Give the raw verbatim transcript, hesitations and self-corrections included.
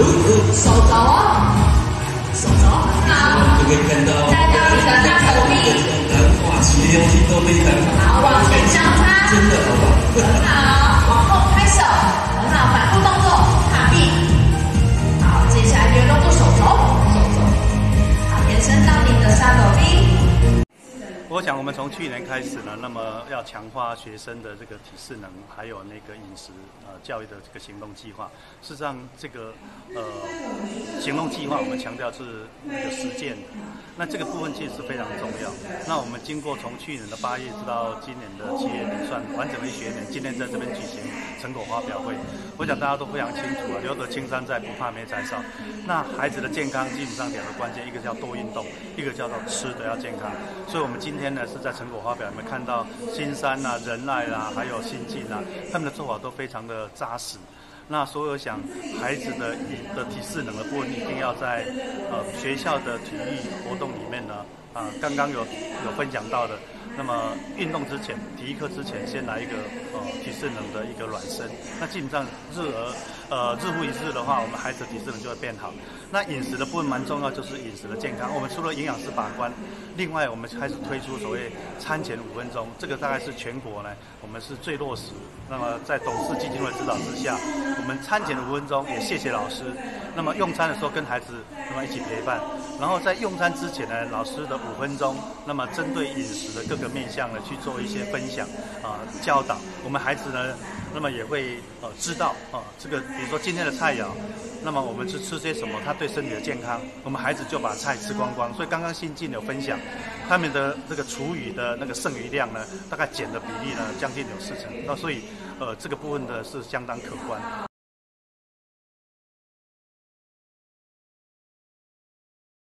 手肘哦，手肘很好。 就可以看到带到你的大手臂， 哇，其实东西都非常好，往前交叉， 真的好棒。 很好，往后开手，很好，反复动作，卡臂。好，接下来这个动作手肘，手肘，好，延伸到你的大手臂。 我想我们从去年开始呢，那么要强化学生的这个体适能，还有那个饮食呃教育的这个行动计划。事实上，这个呃行动计划我们强调是那个实践的，那这个部分其实是非常重要。那我们经过从去年的八月直到今年的七月底，算完整的一学年，今天在这边举行成果发表会。我想大家都非常清楚啊，留得青山在，不怕没柴烧。那孩子的健康基本上两个关键，一个叫多运动，一个叫做吃的要健康。所以我们今天呢是在成果发表，我们看到新山啊、仁爱啦、啊，还有新进啊，他们的做法都非常的扎实。那所有想孩子的的体适能的部分，一定要在呃学校的体育活动里面呢，啊、呃，刚刚有有分享到的。那么运动之前，体育课之前，先来一个呃体适能的一个暖身。那基本上日而呃日复一日的话，我们孩子的体适能就会变好。那饮食的部分蛮重要，就是饮食的健康。我们除了营养师把关，另外我们开始推出所谓餐前五分钟，这个大概是全国呢我们是最落实。那么在董事基金会指导之下，我们餐前的五分钟也谢谢老师。那么用餐的时候跟孩子那么一起陪伴，然后在用餐之前呢，老师的五分钟，那么针对饮食的各个面向呢去做一些分享啊、呃、教导，我们孩子呢，那么也会呃知道啊、呃、这个比如说今天的菜肴，那么我们是吃些什么，他对身体的健康，我们孩子就把菜吃光光。所以刚刚新进有分享，他们的这个厨余的那个剩余量呢，大概减的比例呢将近有四成，那所以呃这个部分呢是相当可观。